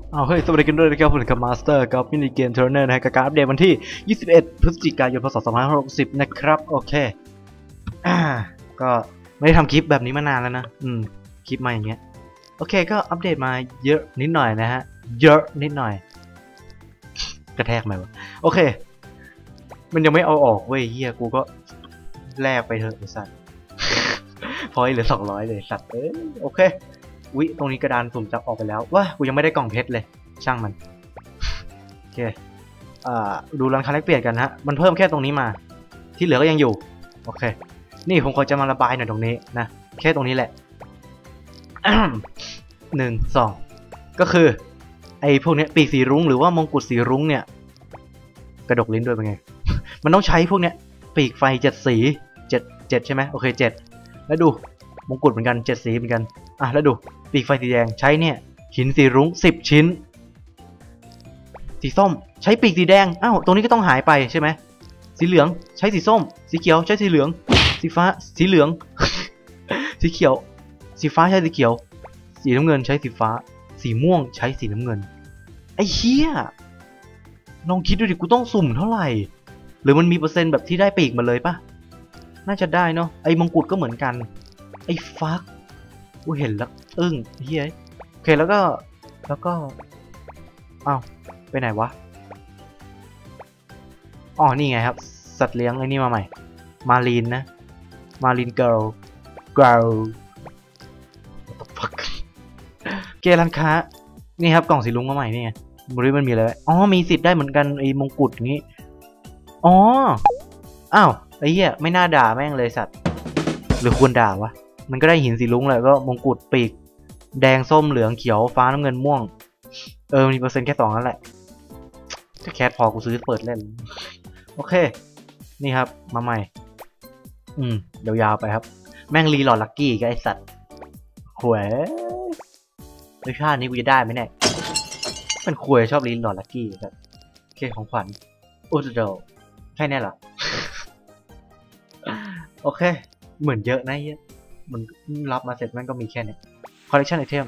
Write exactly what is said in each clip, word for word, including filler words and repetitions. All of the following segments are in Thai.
เอาเฮ้ยสวัสดีกันด้วยนะครับผมกับมาสเตอร์กับมินิเกมเทอร์เนอร์นะฮะกับการอัปเดตวันที่ยี่สิบเอ็ดพฤศจิกายนพ.ศ. สองพันห้าร้อยหกสิบนะครับโอเคอ่าก็ไม่ได้ทำคลิปแบบนี้มานานแล้วนะอืมคลิปมาอย่างเงี้ยโอเคก็อัปเดตมาเยอะนิดหน่อยนะฮะเยอะนิดหน่อยกระแทกไหมวะโอเคมันยังไม่เอาออกเว้ยเฮียกูก็แลกไปเถอะไอ้สัตว์พอเหลือสองร้อยเลยสัตว์เอ้ยโอเควิตรงนี้กระดานสุ่มจับออกไปแล้วว้ากูยังไม่ได้กล่องเพชรเลยช่างมันโอเคอ่าดูร้านค้าแลกเปลี่ยนกันฮะมันเพิ่มแค่ตรงนี้มาที่เหลือก็ยังอยู่โอเคนี่ผมขอจะมาระบายหน่อยตรงนี้นะแค่ตรงนี้แหละหนึ่งสองก็คือไอ้พวกนี้ปีกสีรุ้งหรือว่ามงกุฎสีรุ้งเนี่ยกระดกลิ้นด้วยเป็นไง มันต้องใช้พวกเนี้ยปีกไฟเจ็ดสีเจ็ดเจ็ดใช่ไหมโอเคเจ็ดแล้วดูมงกุฎเหมือนกันเจ็ดสีเหมือนกันอ่ะแล้วดูปีกไฟสีแดงใช้เนี่ยหินสีรุ้งสิบชิ้นสีส้มใช้ปีกสีแดงอ้าวตรงนี้ก็ต้องหายไปใช่ไหมสีเหลืองใช้สีส้มสีเขียวใช้สีเหลืองสีฟ้าสีเหลือง สีเขียวสีฟ้าใช้สีเขียวสีน้ำเงินใช้สีฟ้าสีม่วงใช้สีน้ำเงินไอ้เหี้ยลองคิดดูดิกูต้องสุ่มเท่าไหร่หรือมันมีเปอร์เซ็นต์แบบที่ได้ปีกมาเลยปะน่าจะได้เนาะไอ้มงกุฎก็เหมือนกันไอ้ฟักกูเห็นแล้วอึ้งเฮ้ยโอเคแล้วก็แล้วก็อ้าวไปไหนวะอ๋อนี่ไงครับสัตว์เลี้ยงไอ้นี่มาใหม่มารีนนะมารีนเกิร์ลเกิร์ลเกร้านค้านี่ครับกล่องสีลุงมาใหม่นี่ไงบริมันมีอะไรอ๋อมีสิทธิ์ได้เหมือนกันไอ้มงกุฎอย่างนี้อ๋ออ้าวไอ้เหี้ยไม่น่าด่าแม่งเลยสัตว์หรือควรด่าวะมันก็ได้หินสีลุ้งแหละก็มงกุฎปีกแดงส้มเหลืองเขียวฟ้าน้ำเงินม่วงเออมีเปอร์เซ็นต์แค่สองนั่นแหละจะแคสพอกูซื้อเปิดเล่นโอเคนี่ครับมาใหม่อืมเดี๋ยวยาวไปครับแม่งรีหลอดลักกี้กับไอสัตว์หวยรสชาตินี้กูจะได้ไหมเนี่ยเป็นควยชอบรีหลอดลักกี้ครับโอเคของขวัญอุตโดแค่นี้เหรอ โอเคเหมือนเยอะนะเฮียมันรับมาเสร็จมันก็มีแค่นี้ collection item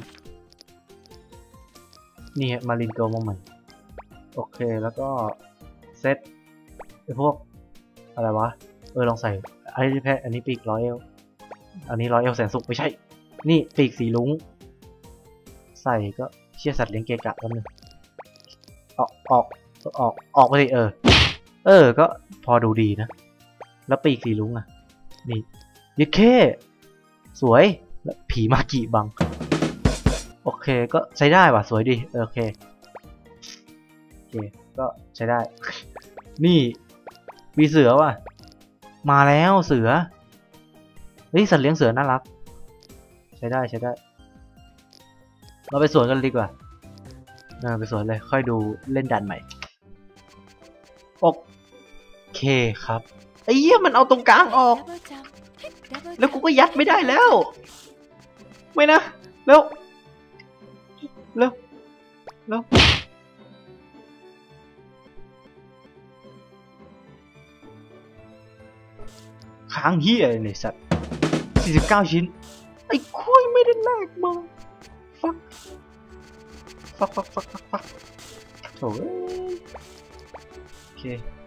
นี่มารินเกิลมาใหม่โอเคแล้วก็เซตไอ้พวกอะไรวะเออลองใส่ไอ้แพอันนี้ปีกร้อยเอลอันนี้ร้อยเอลแสนสุกไม่ใช่นี่ปีกสีลุ้งใส่ก็เชี่ยสัตว์เลี้ยงเกะกะแล้วนึงออกออกออกออกไปเลยเออเออก็พอดูดีนะแล้วปีกสีลุ้งอ่ะนี่ยึดเคสวยแล้วผีมากี่บังโอเคก็ใช้ได้ว่ะสวยดีโอเคโอเคก็ใช้ได้นี่มีเสือว่ะมาแล้วเสือเฮ้ยสัตว์เลี้ยงเสือน่ารักใช้ได้ใช้ได้เราไปสวนกันดีกว่าน่าไปสวนเลยค่อยดูเล่นด่านใหม่โอเคครับไอ้เหี้ยมันเอาตรงกลางออกแล้วกูก็ยัดไม่ได้แล้วไม่นะแล้วแล้วแล้วค้างเหี้ยเนี่ยสัตว์สี่สิบเก้าชิ้นไอ้คุยไม่ได้แลกมาฟักฟักฟักฟักฟักฟักโถ่โอเค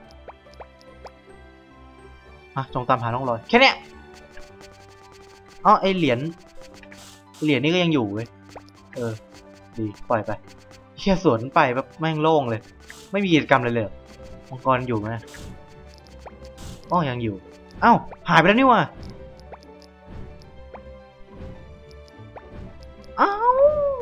อ่ะจงตามหาน้องรอยแค่เนี้ยอ๋อไอเหรียญเหรียญนี่ก็ยังอยู่เว้ยเออดีปล่อยไปเชี่ยสวนไปแบบแม่งโล่งเลยไม่มีกิจกรรมเลยเลยมังกรอยู่ไหมอ๋อยังอยู่เอ้าหายไปแล้วนี่วะอ้าว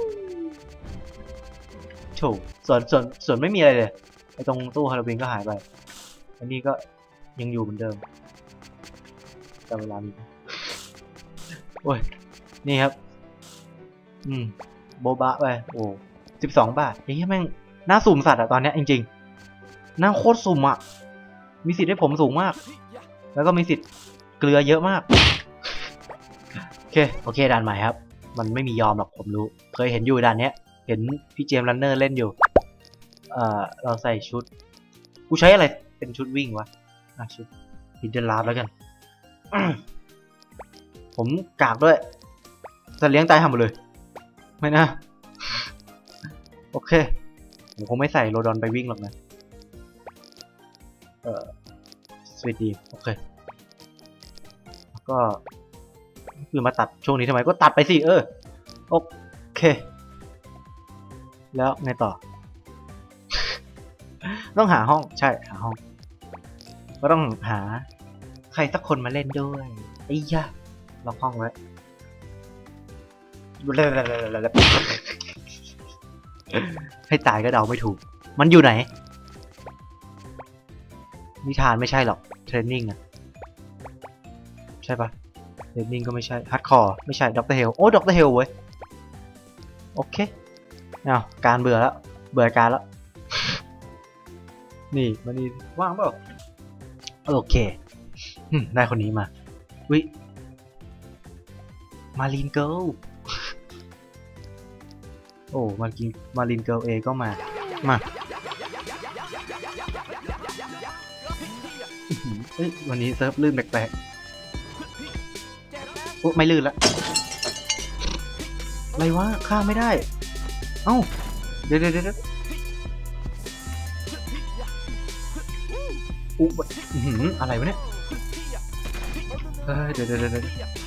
โถส่วนส่วนส่วนไม่มีอะไรเลยไอตรงตู้ฮาโลวีนก็หายไปอันนี้ก็ยังอยู่เหมือนเดิมแต่เวลานี้โอ้ยนี่ครับอืมโบบะไปโอ้สิบสองบาทเฮ้ยแม่งน่าสุ่มสัตว์อะตอนเนี้ยจริงๆน่าโคตรสุ่มอะมีสิทธิ์ให้ผมสูงมากแล้วก็มีสิทธิ์เกลือเยอะมากโอเคโอเคด่านใหม่ครับมันไม่มียอมหรอกผมรู้เคยเห็นอยู่ด่านเนี้ยเห็นพี่เจมส์รันเนอร์เล่นอยู่เอ่อเราใส่ชุดกูใช้อะไรเป็นชุดวิ่งวะอ่ะชุดฮิดเดิลลาฟแล้วกันผมกากด้วยจะเลี้ยงตายทำหมดเลยไม่นะโอเคผมคงไม่ใส่โรดอนไปวิ่งหรอกนะเออสวีทดีโอเคก็คือมาตัดช่วงนี้ทำไมก็ตัดไปสิเออโอเคแล้วไงต่อ ต้องหาห้องใช่หาห้องก็ต้องหาใครสักคนมาเล่นด้วยไอ้ยะล็อกห้องไว้ให้ตายก็เดาไม่ถูกมันอยู่ไหนนิทานไม่ใช่หรอกเทรนนิ่งอะใช่ปะเทรนนิ่งก็ไม่ใช่ฮาร์ดคอร์ไม่ใช่ด็อกเตอร์เฮลโอ้ด็อกเตอร์เฮลเว้ยโอเคเอาการเบื่อแล้วเบื่อการแล้วนี่มันนี่ว่างเปล่าโอเคได้คนนี้มาวิมารีนเกิลโอ้มากินมารีนเกิลเอก็มามาเฮ้ยวันนี้เซิร์ฟลื่นแปลกๆโอ้ไม่ลื่นละอะไรวะข้ามไม่ได้เอ้าเดี๋ยวเดี๋ยวเดี๋ยวอุ๊บอะไรวะเนี่ยเฮ้ยเดี๋ยวเดี๋ยวเดี๋ยว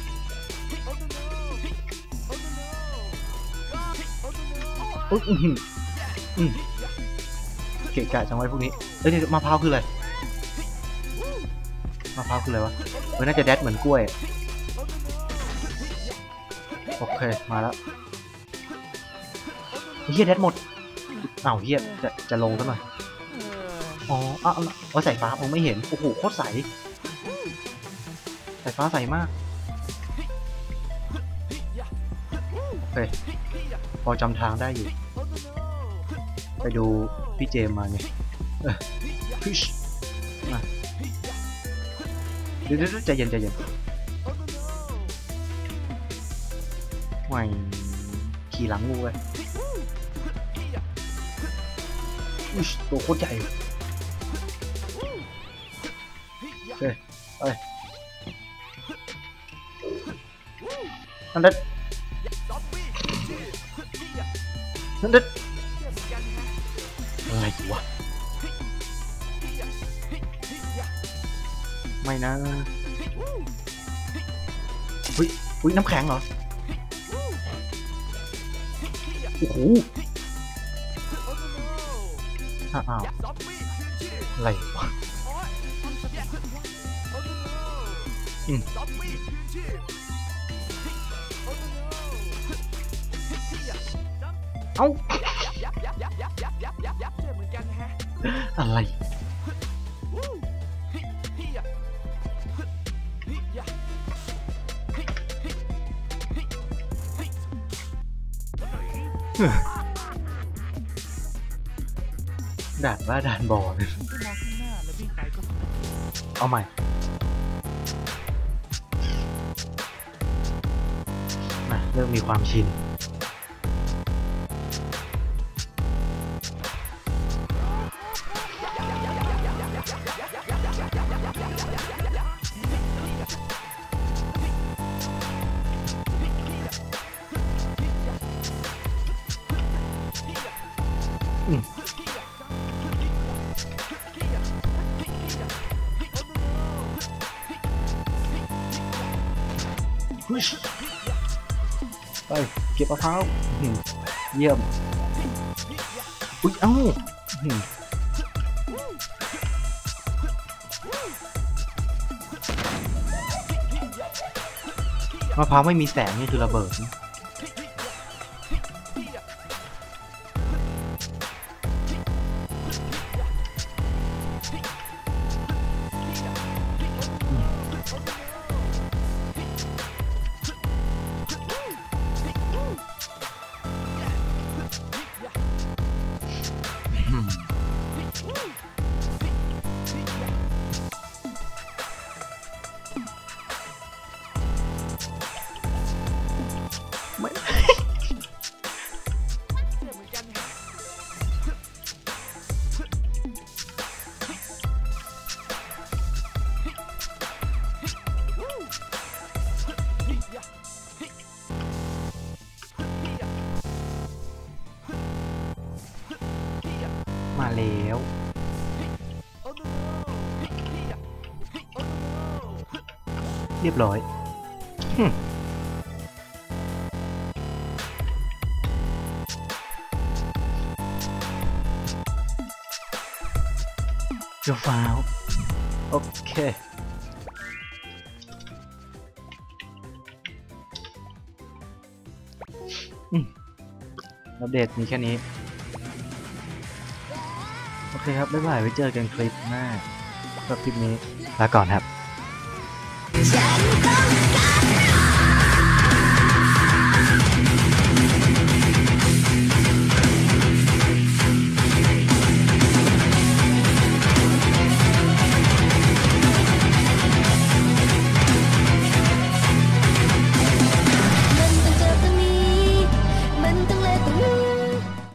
อุ๊ยอืมอืมเกะกะจังไว้พวกนี้เอ้ยมะพร้าวคืออะไรมะพร้าวคืออะไรวะเออน่าจะแดดเหมือนกล้วยโอเคมาแล้วเฮียแดดหมดอ้าวเฮียจะจะลงซะหน่อยอ๋ออ้าวเอาสายฟ้าผมไม่เห็นโอ้โหโคตรใสสายฟ้าใสมากโอเคพอจำทางได้อยู่ไปดูพี่เจมมาไงเออพิชมาเดี๋ยวเดี๋ยวใจเย็นใจเย็นไม่ขี่หลังงูเลยอุ้ยตัวโคตรใหญ่โอเคไปนั่นเด็ดนั่นเด็ดอะไรวะไม่นะอุ้ยอุ้ยน้ำแข็งเหรอโอ้โหอ้าวอะไรวะอืมเอ้าอะไรด่านว่าด่านบอลเอาใหม่มาเริ่มมีความชินอืมไปเก็บมะพร้าวเยี่ยมอุ้ยเอ้ามะพร้าวไม่มีแสงนี่คือระเบิดมาแล้วเรียบร้อยเดี๋ยวฟาวโอเคอัปเดตมีแค่นี้โอเคครับบ๊ายบายไว้เจอกันคลิปหน้าสำหรับคลิปนี้ลาก่อนครับ